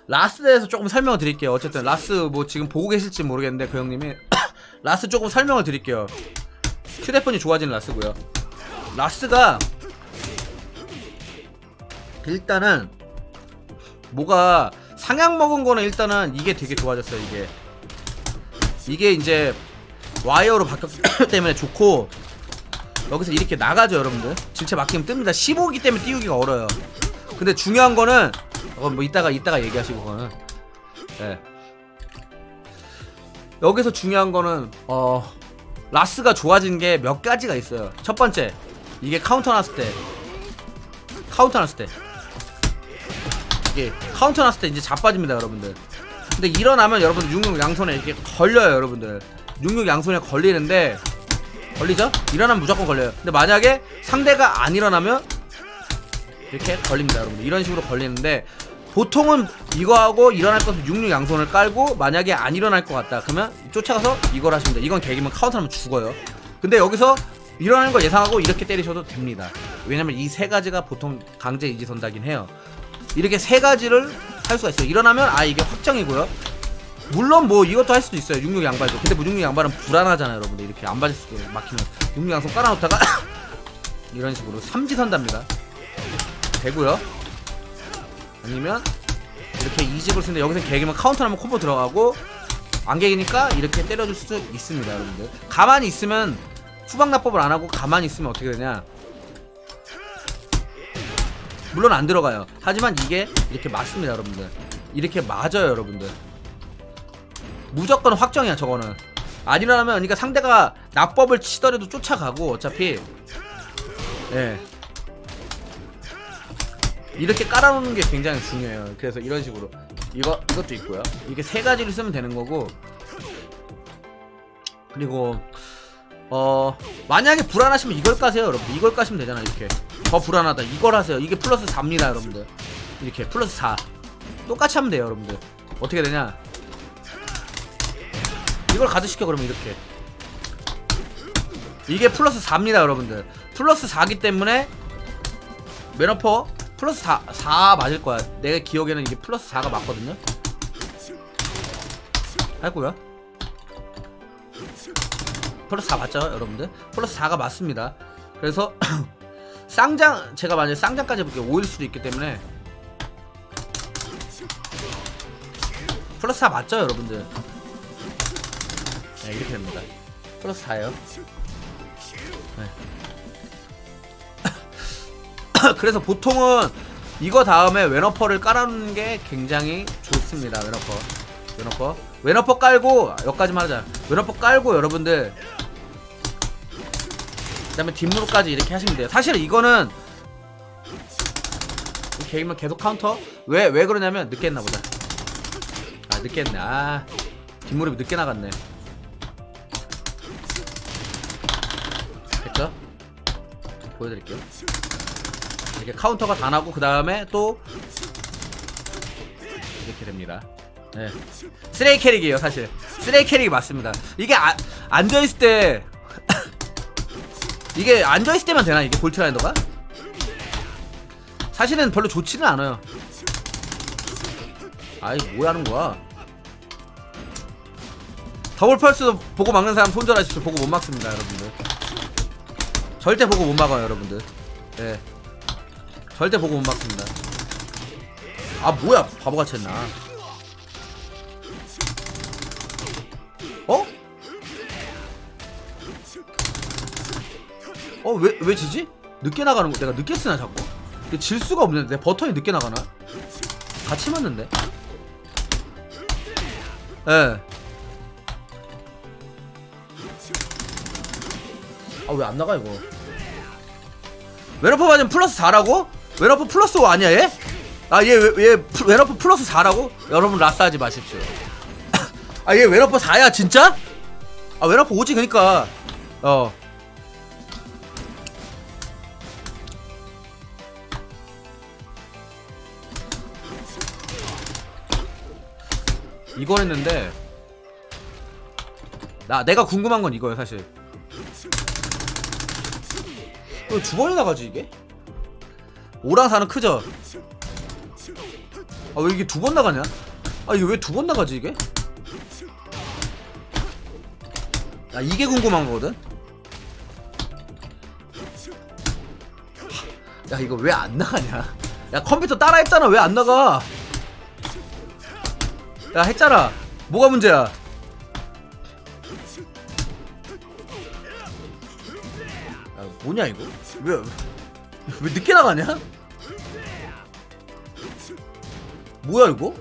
라스에 대해서 조금 설명을 드릴게요. 어쨌든 라스 뭐 지금 보고 계실지 모르겠는데 그 형님이 라스 조금 설명을 드릴게요. 휴대폰이 좋아지는 라스고요. 라스가 일단은 뭐가 상향 먹은 거는 일단은 이게 되게 좋아졌어요. 이게 이제 와이어로 바뀌었기 때문에 좋고, 여기서 이렇게 나가죠 여러분들. 질체 막히면 뜹니다. 15기 때문에 띄우기가 어려요. 근데 중요한 거는 뭐 이따가 얘기하시고 그거는. 네. 여기서 중요한 거는 라스가 좋아진 게 몇 가지가 있어요. 첫 번째, 이게 카운터 났을 때 이게 카운터 났을 때 이제 자빠집니다 여러분들. 근데 일어나면 여러분들 66 양손에 이렇게 걸려요 여러분들. 66 양손에 걸리는데, 걸리죠? 일어나면 무조건 걸려요. 근데 만약에 상대가 안 일어나면 이렇게 걸립니다 여러분들. 이런 식으로 걸리는데, 보통은 이거하고 일어날 것은 66 양손을 깔고, 만약에 안 일어날 것 같다 그러면 쫓아가서 이걸 하시면 돼요. 이건 개기면 카운터하면 죽어요. 근데 여기서 일어나는 거 예상하고 이렇게 때리셔도 됩니다. 왜냐면 이 세 가지가 보통 강제 이지선다긴 해요. 이렇게 세 가지를 할 수가 있어요. 일어나면 이게 확정이고요. 물론 뭐 이것도 할 수도 있어요. 66 양발도. 근데 뭐 66 양발은 불안하잖아요 여러분들. 이렇게 안 맞을 수도 막히면 66 양손 깔아놓다가 이런 식으로 삼지선답니다. 되고요. 아니면 이렇게 이집을 쓰는데, 여기서 개기면 카운터하면 콤보 들어가고, 안 개기니까 이렇게 때려줄 수 있습니다 여러분들. 가만히 있으면, 후방납법을 안하고 가만히 있으면 어떻게 되냐, 물론 안 들어가요. 하지만 이게 이렇게 맞습니다 여러분들. 이렇게 맞아요 여러분들. 무조건 확정이야 저거는. 안 일어나면, 그러니까 상대가 납법을 치더라도 쫓아가고 어차피. 예. 이렇게 깔아놓는 게 굉장히 중요해요. 그래서 이런 식으로 이것도 있고요. 이게 세 가지를 쓰면 되는 거고. 그리고 만약에 불안하시면 이걸 까세요 여러분들. 이걸 까시면 되잖아. 이렇게 더 불안하다 이걸 하세요. 이게 플러스 4입니다 여러분들. 이렇게 플러스 4 똑같이 하면 돼요 여러분들. 어떻게 되냐, 이걸 가드시켜. 그러면 이렇게 이게 플러스 4입니다 여러분들. 플러스 4기 때문에 맨어퍼 플러스 4 맞을 거야. 내 기억에는 이게 플러스 4가 맞거든요. 할고요. 플러스 4 맞죠 여러분들? 플러스 4가 맞습니다. 그래서 쌍장, 제가 만약에 쌍장까지 해볼게요. 5일 수도 있기 때문에 플러스 4 맞죠 여러분들? 네, 이렇게 됩니다. 플러스 4예요. 네. 그래서 보통은 이거 다음에 왼어퍼를 깔아놓는 게 굉장히 좋습니다. 왼어퍼 깔고, 여기까지만 하자. 왼어퍼 깔고 여러분들, 그 다음에 뒷무릎까지 이렇게 하시면 돼요. 사실 이거는 개기면 계속 카운터. 왜 그러냐면 늦게 했나보다. 늦게 했네. 뒷무릎이 늦게 나갔네. 됐죠? 보여드릴게요. 이렇게 카운터가 다 나고, 그 다음에 또 이렇게 됩니다. 네. 쓰레기 캐릭이에요 사실. 쓰레기 캐릭이 맞습니다. 이게 앉아있을 때 이게 앉아있을 때만 되나, 이게 볼트라이더가? 사실은 별로 좋지는 않아요. 아이 뭐 하는 거야. 더블 펄스 보고 막는 사람 손절하십시오. 보고 못 막습니다 여러분들. 절대 보고 못 막아요 여러분들. 네. 절대 보고 못 막습니다. 뭐야 바보같이 했나. 왜 지지? 늦게 나가는 거. 내가 늦게 쓰나 자꾸? 질 수가 없는데. 내 버튼이 늦게 나가나? 같이 맞는데? 예. 왜 안 나가 이거. 왼어퍼 맞으면 플러스 4라고? 왼어퍼 플러스 5 아니야 얘? 얘 왼어퍼 플러스 4라고? 여러분 라스 하지 마십시오. 얘 왼어퍼 4야 진짜? 왼어퍼 5지 그니까. 이거 했는데 내가 궁금한 건 이거예요 사실. 두 번이나 가지 이게? 5랑 4는 크죠? 아 왜 이게 두 번 나가냐? 아 이게 왜 두 번 나가지 이게? 아 이게 궁금한 거거든? 야 이거 왜 안 나가냐? 야 컴퓨터 따라 했잖아. 왜 안 나가? 야 했잖아. 뭐가 문제야? 야 뭐냐 이거? 왜 늦게 나가냐? 뭐야 이거?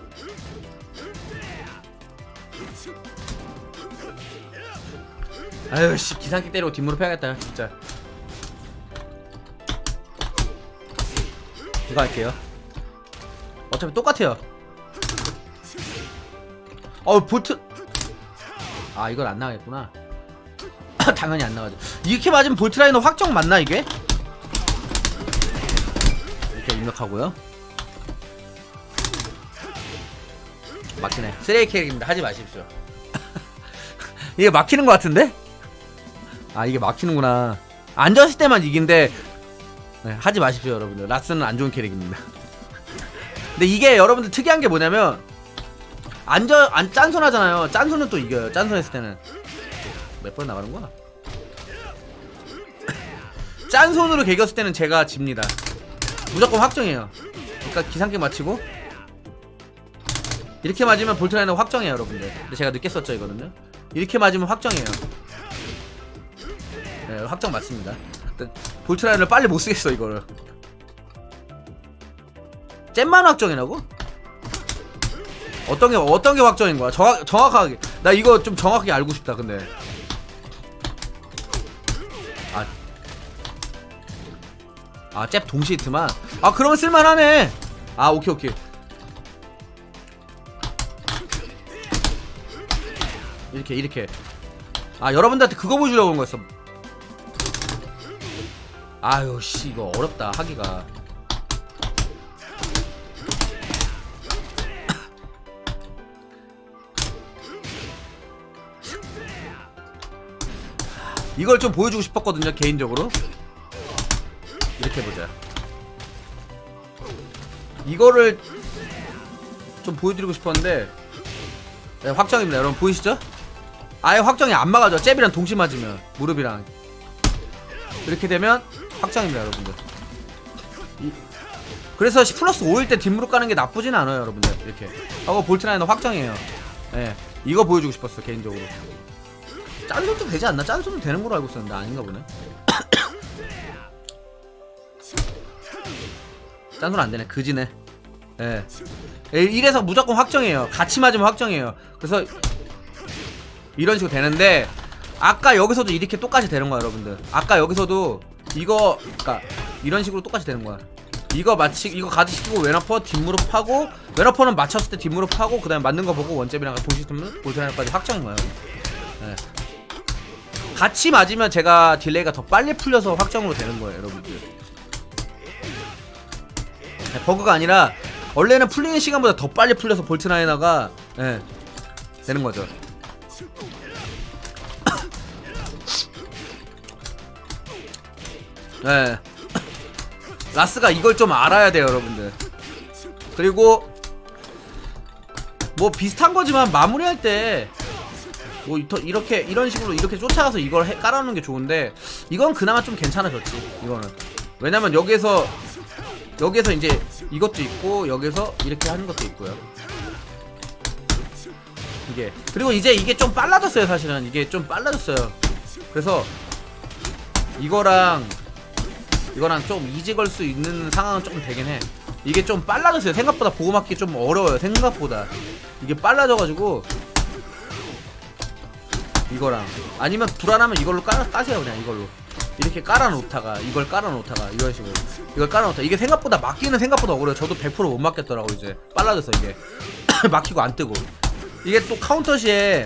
아유 씨 기상기 때리고 뒷무릎 해야겠다 진짜. 이거 할게요. 어차피 똑같아요. 볼트. 아 이걸 안 나가겠구나. 당연히 안 나가죠. 이렇게 맞으면 볼트라이너 확정 맞나 이게? 이렇게 입력하고요. 막히네. 쓰레기 캐릭입니다. 하지 마십시오. 이게 막히는 것 같은데? 아 이게 막히는구나. 앉았을 때만 이긴데 네, 하지 마십시오 여러분들. 라스는 안 좋은 캐릭입니다. 근데 이게 여러분들 특이한 게 뭐냐면 짠손 하잖아요. 짠손은 또 이겨요. 짠손 했을 때는 몇 번 나가는 거야? 짠손으로 개겼을 때는 제가 집니다. 무조건 확정이에요. 그러니까 기상기 맞히고 이렇게 맞으면 볼트라이너 확정이에요 여러분들. 근데 제가 늦게 썼죠 이거는요. 이렇게 맞으면 확정이에요. 네, 확정 맞습니다. 볼트라이너를 빨리 못 쓰겠어 이거를. 잼만 확정이라고? 어떤 게 확정인 거야? 정확하게. 나 이거 좀 정확하게 알고 싶다 근데. 잽 동시 히트만. 그러면 쓸만하네. 오케이. 이렇게. 여러분들한테 그거 보여주려고 온 거였어. 아유 씨 이거 어렵다 하기가. 이걸 좀 보여주고 싶었거든요 개인적으로. 이렇게 보자. 이거를 좀 보여드리고 싶었는데 네, 확정입니다 여러분. 보이시죠? 아예 확정이 안 막아져. 잽이랑 동시 맞으면 무릎이랑 이렇게 되면 확정입니다 여러분들. 그래서 플러스 5일 때 뒷무릎 가는 게 나쁘진 않아요 여러분들. 이렇게 하고 볼트라이너 확정이에요. 네, 이거 보여주고 싶었어 개인적으로. 짠손도 되지 않나? 짠손은 되는 걸로 알고 있었는데 아닌가 보네. 짠손 안되네. 그지네. 예. 이래서 무조건 확정이에요. 같이 맞으면 확정이에요. 그래서 이런 식으로 되는데 아까 여기서도 이렇게 똑같이 되는 거야 여러분들. 아까 여기서도 이거 그니까 이런 식으로 똑같이 되는 거야. 이거 가드시키고 왼어퍼 뒷무릎 하고, 왼어퍼는 맞췄을 때 뒷무릎 하고 그 다음에 맞는 거 보고 원잽이랑 동시 뜨면 볼트라이너까지 확정인 거예요. 예. 같이 맞으면 제가 딜레이가 더 빨리 풀려서 확정으로 되는 거예요 여러분들. 네, 버그가 아니라 원래는 풀리는 시간보다 더 빨리 풀려서 볼트라이너가 네, 되는 거죠. 네. 라스가 이걸 좀 알아야 돼요 여러분들. 그리고 뭐 비슷한 거지만 마무리할 때 뭐 이렇게 이런 식으로 이렇게 쫓아가서 이걸 깔아놓는 게 좋은데 이건 그나마 좀 괜찮아졌지 이거는. 왜냐면 여기에서 이제 이것도 있고 여기서 이렇게 하는 것도 있고요. 이게 그리고 이제 이게 좀 빨라졌어요 사실은. 이게 좀 빨라졌어요. 그래서 이거랑 좀 이지 걸 수 있는 상황은 조금 되긴 해. 이게 좀 빨라졌어요. 생각보다 보고 맞기 좀 어려워요. 생각보다 이게 빨라져가지고 이거랑 아니면 불안하면 이걸로 까세요. 그냥 이걸로 이렇게 깔아놓다가 이걸 깔아놓다가 이런 식으로 이걸 깔아놓다. 이게 생각보다 막기는 생각보다 어려워요. 저도 100% 못 막겠더라고. 이제 빨라져서 이게 막히고 안 뜨고. 이게 또 카운터 시에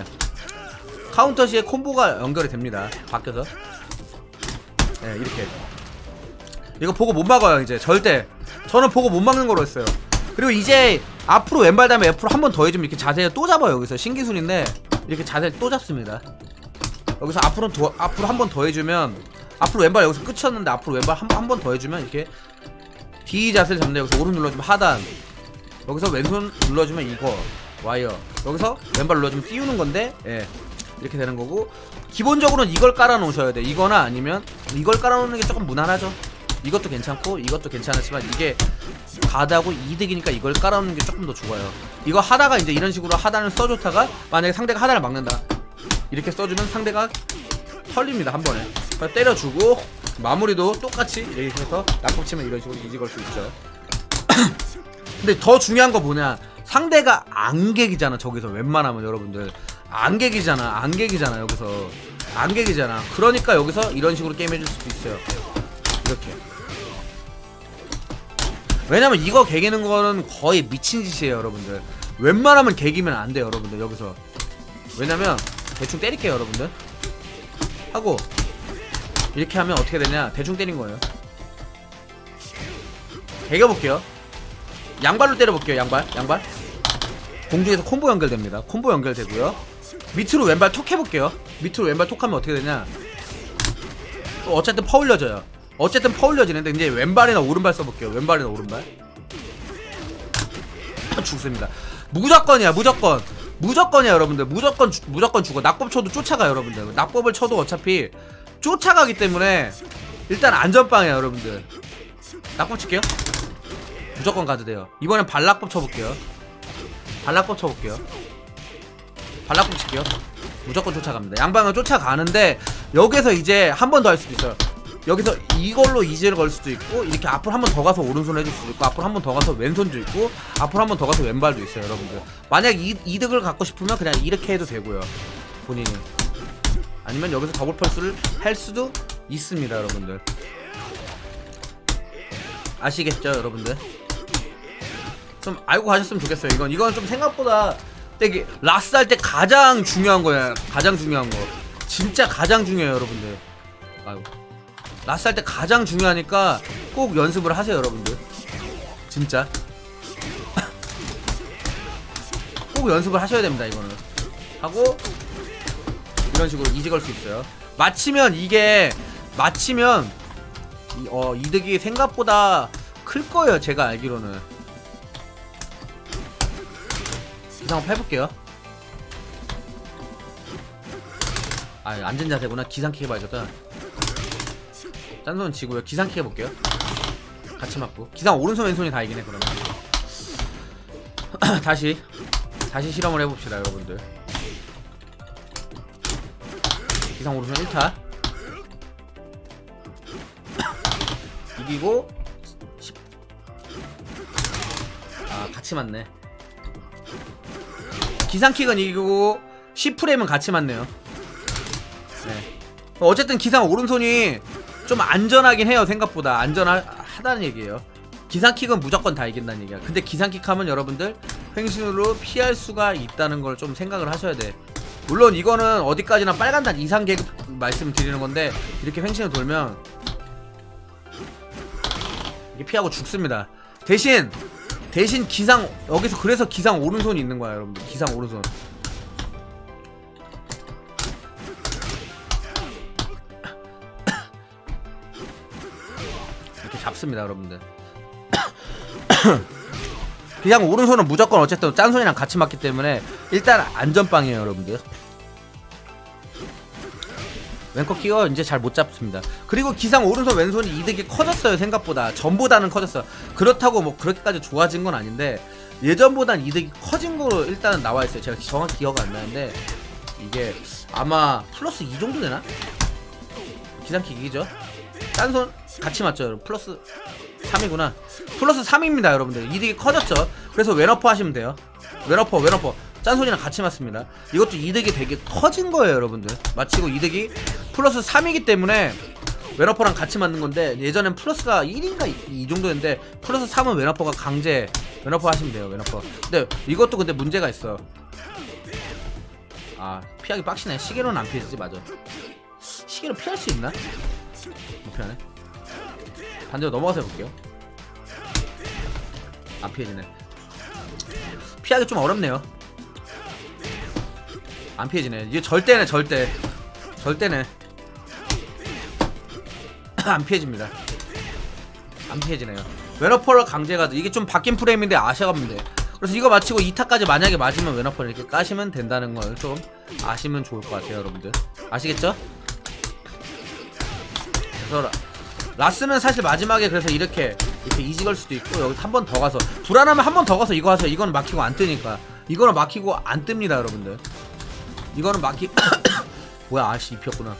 콤보가 연결이 됩니다. 바뀌어서 네, 이렇게 이거 보고 못 막아요. 이제 절대 저는 보고 못 막는 거로 했어요. 그리고 이제 앞으로 왼발 다음에 F로 한 번 더 해주면 이렇게 자세를 또 잡아요. 여기서 신기술인데 이렇게 자세를 또 잡습니다. 여기서 앞으로 한 번 더 해주면 앞으로 왼발 여기서 끝이었는데 앞으로 왼발 한 번 더 해주면 이렇게 D 자세를 잡는데 여기서 오른 눌러주면 하단 여기서 왼손 눌러주면 이거 와이어, 여기서 왼발 눌러주면 띄우는 건데, 예, 이렇게 되는 거고, 기본적으로는 이걸 깔아 놓으셔야 돼. 이거나 아니면 이걸 깔아 놓는 게 조금 무난하죠. 이것도 괜찮고 이것도 괜찮았지만 이게 가드하고 이득이니까 이걸 깔아 놓는 게 조금 더 좋아요. 이거 하다가 이제 이런 식으로 하단을 써줬다가 만약에 상대가 하단을 막는다, 이렇게 써주면 상대가 털립니다. 한 번에 때려주고, 마무리도 똑같이 이렇게 해서 낙법 치면 이런 식으로 이지 걸 수 있죠. 근데 더 중요한 거 뭐냐, 상대가 안객이잖아. 저기서 웬만하면 여러분들 안객이잖아. 여기서 안객이잖아. 그러니까 여기서 이런 식으로 게임 해줄 수도 있어요. 이렇게. 왜냐면 이거 개기는 거는 거의 미친 짓이에요 여러분들. 웬만하면 개기면 안 돼요 여러분들 여기서. 왜냐면 대충 때릴게요 여러분들 하고, 이렇게 하면 어떻게 되냐, 대충 때린 거예요. 개겨볼게요. 양발로 때려볼게요. 양발 공중에서 콤보 연결됩니다. 콤보 연결되고요. 밑으로 왼발 톡 해볼게요. 밑으로 왼발 톡 하면 어떻게 되냐, 또 어쨌든 퍼올려져요. 어쨌든 퍼올려지는데 이제 왼발이나 오른발 써볼게요. 왼발이나 오른발 죽습니다. 무조건이야. 무조건이야 여러분들. 무조건 죽어. 낙법 쳐도 쫓아가요 여러분들. 낙법을 쳐도 어차피 쫓아가기 때문에 일단 안전빵이야 여러분들. 낙법 칠게요. 무조건 가도 돼요. 이번엔 발낙법 쳐볼게요. 발낙법 칠게요. 무조건 쫓아갑니다. 양방을 쫓아가는데 여기서 이제 한 번 더 할 수도 있어요. 여기서 이걸로 이지를 걸 수도 있고, 이렇게 앞으로 한 번 더 가서 오른손 해줄 수도 있고, 앞으로 한 번 더 가서 왼손도 있고, 앞으로 한 번 더 가서 왼발도 있어요 여러분들. 만약 이득을 갖고 싶으면 그냥 이렇게 해도 되고요 본인이. 아니면 여기서 더블 펄스를 할 수도 있습니다 여러분들. 아시겠죠 여러분들? 좀 알고 가셨으면 좋겠어요. 이건 좀 생각보다 되게 라스 할 때 가장 중요한 거야. 가장 중요한 거. 진짜 가장 중요해요 여러분들. 아이고. 라스 할 때 가장 중요하니까 꼭 연습을 하세요 여러분들. 진짜 꼭 연습을 하셔야 됩니다. 이거는 하고 이런 식으로 이지 걸 수 있어요. 마치면 이득이 생각보다 클 거예요 제가 알기로는. 기상 한번 해볼게요. 아, 앉은 자세구나. 기상키 해봐야겠다. 짠손 지고요. 기상키 해볼게요. 같이 맞고. 기상 오른손 왼손이 다 이기네 그러면. 다시 실험을 해봅시다 여러분들. 기상 오른손 1타 이기고 10. 아, 같이 맞네. 기상킥은 이기고 10프레임은 같이 맞네요. 네. 어쨌든 기상 오른손이 좀 안전하긴 해요. 생각보다 안전하다는 얘기예요. 기상킥은 무조건 다 이긴다는 얘기야. 근데 기상킥 하면 여러분들 횡신으로 피할 수가 있다는 걸 좀 생각을 하셔야 돼. 물론 이거는 어디까지나 빨간단 이상 계급 말씀드리는 건데, 이렇게 횡신을 돌면 이게 피하고 죽습니다. 대신 기상 여기서 그래서 기상 오른손이 있는 거야 여러분들. 기상 오른손. 이렇게 잡습니다 여러분들. 그냥 오른손은 무조건 어쨌든 짠손이랑 같이 맞기 때문에 일단 안전빵이에요 여러분들. 왼컵 키어 이제 잘 못 잡습니다. 그리고 기상 오른손 왼손이 이득이 커졌어요. 생각보다 전보다는 커졌어요. 그렇다고 뭐 그렇게까지 좋아진 건 아닌데 예전보단 이득이 커진 거로 일단은 나와있어요. 제가 정확히 기억 안 나는데 이게 아마 플러스 2 정도 되나? 기상킥 이기죠. 짠손 같이 맞죠 여러분. 플러스 3이구나. 플러스 3입니다 여러분들. 이득이 커졌죠. 그래서 왼어퍼 하시면 돼요. 왼어퍼 짠손이랑 같이 맞습니다. 이것도 이득이 되게 커진 거예요 여러분들. 마치고 이득이 플러스 3이기 때문에 왼어퍼랑 같이 맞는 건데, 예전엔 플러스가 1인가 이 정도였는데 플러스 3은 왼어퍼가 강제 왼어퍼 하시면 돼요. 왼어퍼. 근데 이것도 근데 문제가 있어. 아, 피하기 빡시네. 시계로는 안 피해지지. 맞아. 시계로 피할 수 있나? 못 피하네. 반대로 넘어가서 해볼게요. 안 피해지네. 피하기 좀 어렵네요. 안 피해지네. 이게 절대네. 안 피해집니다. 안 피해지네요. 왼어퍼를 강제가도 이게 좀 바뀐 프레임인데 아셔가면 돼. 그래서 이거 마치고 2타까지 만약에 맞으면 웨너퍼를 이렇게 까시면 된다는 걸 좀 아시면 좋을 것 같아요 여러분들. 아시겠죠? 그래서 라스는 사실 마지막에 그래서 이렇게 이지 걸 수도 있고 여기 한 번 더 가서 불안하면 한 번 더 가서 이거 하세요. 이거는 막히고 안 뜨니까. 이거는 막히고 안 뜹니다 여러분들. 이거는 뭐야 아씨 입혔구나.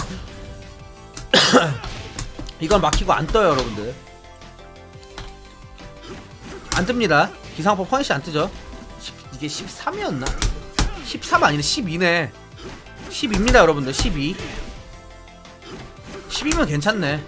이건 막히고 안 떠요 여러분들. 안 뜹니다. 기상법 퍼니시 안 뜨죠. 이게 13이었나? 13 아니네 12네. 12입니다 여러분들. 12 12면 괜찮네.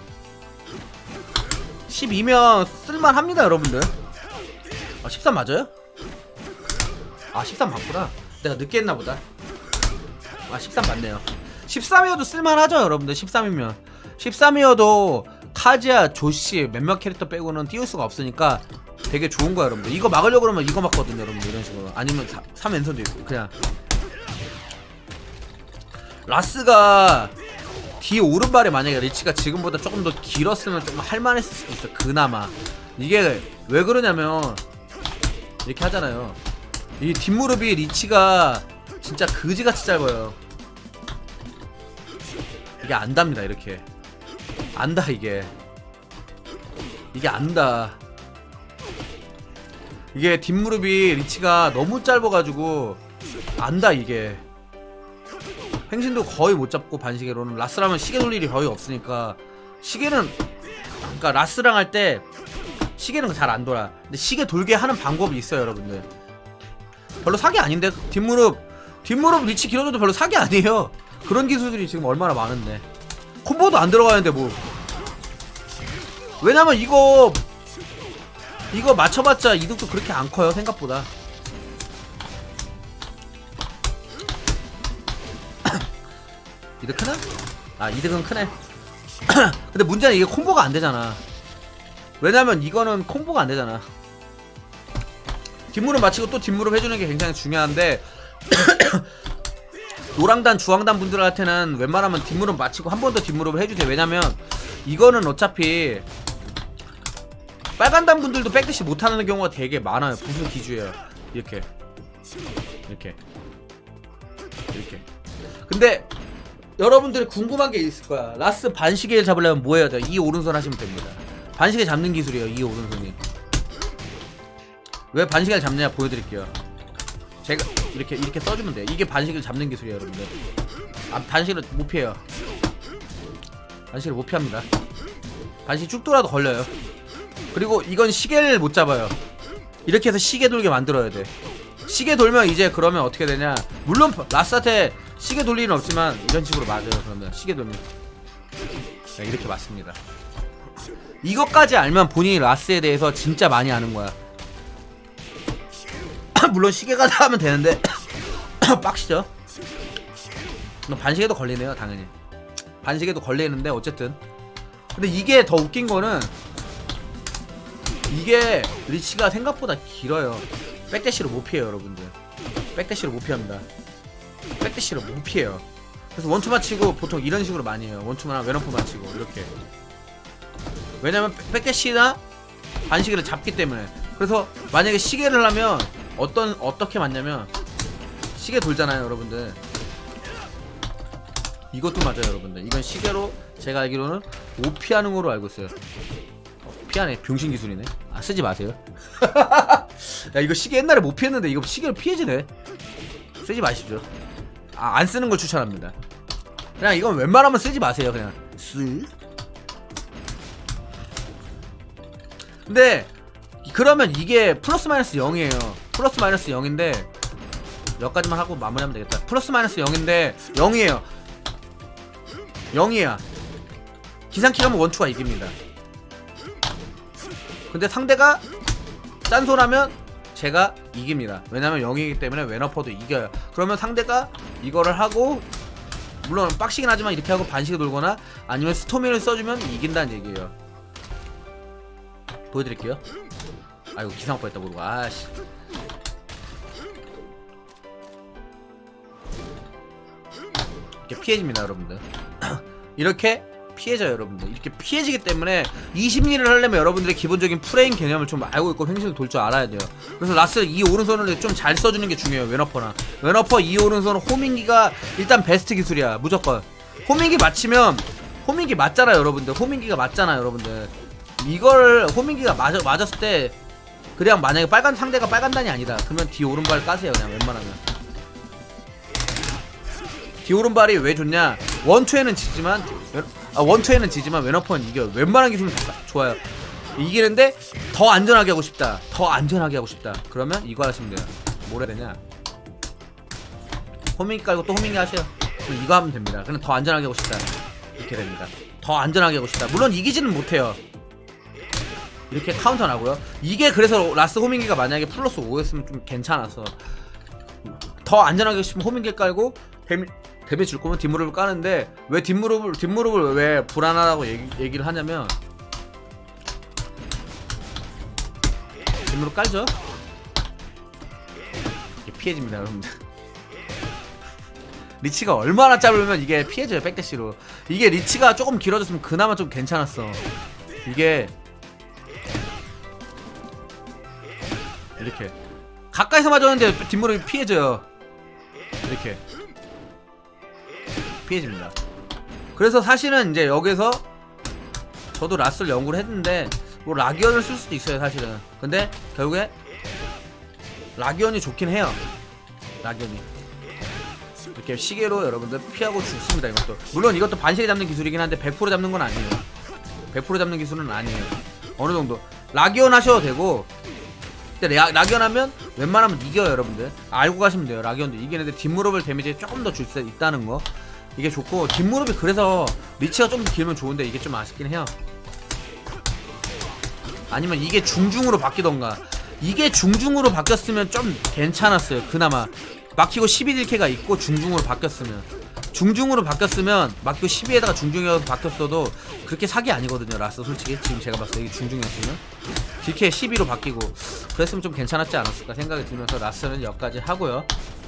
12면 쓸만합니다 여러분들. 아 13 맞아요? 아 13 맞구나. 내가 늦게 했나보다. 아 13 맞네요. 13이어도 쓸만하죠 여러분들. 13이면 13이어도 카지아, 조시 몇몇 캐릭터 빼고는 띄울 수가 없으니까 되게 좋은 거야 여러분들. 이거 막으려고 그러면 이거 막거든요 여러분들. 이런 식으로. 아니면 3왼손도 있고 그냥. 라스가 뒤에 오른발에 만약에 리치가 지금보다 조금 더 길었으면 좀 할만했을 수도 있어. 그나마. 이게 왜 그러냐면 이렇게 하잖아요. 이 뒷무릎이 리치가 진짜 그지같이 짧아요. 이게 안답니다 이렇게. 안다 이게 안다. 이게 뒷무릎이 리치가 너무 짧아가지고 안다 이게. 행신도 거의 못 잡고 반시계로는. 라스라면 시계 돌 일이 거의 없으니까. 시계는 그러니까 라스랑 할 때 시계는 잘 안 돌아. 근데 시계 돌게 하는 방법이 있어요 여러분들. 별로 사기 아닌데. 뒷무릎 리치 길어져도 별로 사기 아니에요. 그런 기술들이 지금 얼마나 많은데. 콤보도 안 들어가는데 뭐. 왜냐면 이거 맞춰봤자 이득도 그렇게 안 커요 생각보다. 이득 크나? 아 이득은 크네. 근데 문제는 이게 콤보가 안 되잖아. 왜냐면 이거는 콤보가 안 되잖아. 뒷무릎 맞히고 또 뒷무릎 해주는 게 굉장히 중요한데 노랑단 주황단 분들한테는 웬만하면 뒷무릎 맞히고 한 번 더 뒷무릎을 해주세요. 왜냐면 이거는 어차피 빨간단 분들도 백대시 못하는 경우가 되게 많아요. 부수 기주예요. 이렇게 근데 여러분들이 궁금한 게 있을 거야. 라스 반시계를 잡으려면 뭐 해야 돼? 이 오른손 하시면 됩니다. 반시계 잡는 기술이에요 이 오른손이. 왜 반시계를 잡느냐 보여드릴게요. 제가 이렇게 써주면 돼요. 이게 반시계를 잡는 기술이에요 여러분들. 아 반시계를 못 피해요. 반시계를 못 피합니다. 반시계 쭉 돌아도 걸려요. 그리고 이건 시계를 못 잡아요. 이렇게 해서 시계 돌게 만들어야 돼. 시계 돌면 이제 그러면 어떻게 되냐. 물론 라스한테 시계 돌 일은 없지만 이런 식으로 맞아요. 그러면 시계 돌면 네, 이렇게 맞습니다. 이것까지 알면 본인이 라스에 대해서 진짜 많이 아는 거야. 물론 시계가 다 하면 되는데 빡시죠. 반시계도 걸리네요 당연히. 반시계도 걸리는데 어쨌든. 근데 이게 더 웃긴 거는 이게 리치가 생각보다 길어요. 백대시로 못 피해요 여러분들. 백대시로 못 피합니다. 백대시로 못 피해요. 그래서 원투 맞히고 보통 이런 식으로 많이 해요. 원투나 웨너프 맞히고 이렇게. 왜냐면 백대시나 반시계를 잡기 때문에. 그래서 만약에 시계를 하면 어떻게 맞냐면 시계 돌잖아요 여러분들. 이것도 맞아요 여러분들. 이건 시계로 제가 알기로는 못 피하는 거로 알고 있어요. 피하네. 병신 기술이네. 아 쓰지 마세요. 야 이거 시계 옛날에 못 피했는데 이거 시계를 피해지네. 쓰지 마십시오. 아 안 쓰는 걸 추천합니다. 그냥 이건 웬만하면 쓰지 마세요. 그냥 근데 그러면 이게 플러스 마이너스 0이에요 플러스 마이너스 0인데 여기까지만 하고 마무리하면 되겠다. 플러스 마이너스 0인데 0이에요 0이야. 기상키가면 원투가 이깁니다. 근데 상대가 짠손하면 제가 이깁니다. 왜냐면 0이기 때문에 웨너퍼도 이겨요. 그러면 상대가 이거를 하고 물론 빡시긴 하지만 이렇게 하고 반시계 돌거나 아니면 스토미를 써주면 이긴다는 얘기예요. 보여드릴게요. 아이고 기상법 했다 모르고. 아씨 이렇게 피해집니다 여러분들. 이렇게 피해져요 여러분들. 이렇게 피해지기 때문에 이 심리를 하려면 여러분들의 기본적인 프레임 개념을 좀 알고 있고 횡실을 돌 줄 알아야 돼요. 그래서 라스 이 오른손을 좀 잘 써주는 게 중요해요. 왼어퍼나 왼어퍼 이 오른손은 호밍기가 일단 베스트 기술이야 무조건. 호밍기 맞히면 호밍기 맞잖아요 여러분들. 호밍기가 맞잖아요 여러분들. 이걸 호밍기가 맞았을 때 그냥 만약에 상대가 빨간단이 아니다 그러면 뒤 오른발 까세요 그냥 웬만하면. 뒤 오른발이 왜 좋냐, 원투에는 지지만 왼어퍼는 이겨. 웬만한 기술은 좋아요. 이기는데 더 안전하게 하고 싶다, 더 안전하게 하고 싶다 그러면 이거 하시면 돼요. 뭘 해야 되냐, 호밍기 깔고 또 호밍기 하세요. 그럼 이거 하면 됩니다. 그냥 더 안전하게 하고 싶다 이렇게 됩니다. 더 안전하게 하고 싶다. 물론 이기지는 못해요. 이렇게 카운터 나고요. 이게 그래서 라스 호밍기가 만약에 플러스 5였으면 좀 괜찮았어. 더 안전하게 하고 싶으면 호밍기 깔고 데미 줄 거면 뒷무릎을 까는데, 왜 뒷무릎을 왜 불안하다고 얘기를 하냐면, 뒷무릎 깔죠? 이게 피해집니다 여러분들. 리치가 얼마나 짧으면 이게 피해져요 백대시로. 이게 리치가 조금 길어졌으면 그나마 좀 괜찮았어. 이게 이렇게 가까이서 맞았는데 뒷무릎이 피해져요. 이렇게 피해집니다. 그래서 사실은 이제 여기서 저도 라스를 연구를 했는데 뭐 라기언을 쓸 수도 있어요 사실은. 근데 결국에 라기언이 좋긴 해요. 라기언이 이렇게 시계로 여러분들 피하고 죽습니다. 이것도 물론 이것도 반시계 잡는 기술이긴 한데 100% 잡는 건 아니에요. 100% 잡는 기술은 아니에요. 어느 정도 라기언 하셔도 되고, 근데 라기언 하면 웬만하면 이겨요 여러분들. 알고 가시면 돼요. 라기언도 이기는데 뒷무릎을 데미지 조금 더 줄 수 있다는 거, 이게 좋고, 뒷무릎이 그래서 리치가 좀 더 길면 좋은데 이게 좀 아쉽긴 해요. 아니면 이게 중중으로 바뀌던가. 이게 중중으로 바뀌었으면 좀 괜찮았어요. 그나마 막히고 12딜캐가 있고 중중으로 바뀌었으면, 중중으로 바뀌었으면 막히고 12에다가 중중이어서 바뀌었어도 그렇게 사기 아니거든요 라스. 솔직히 지금 제가 봤을 때 이게 중중이었으면 딜캐 12로 바뀌고 그랬으면 좀 괜찮았지 않았을까 생각이 들면서 라스는 여기까지 하고요.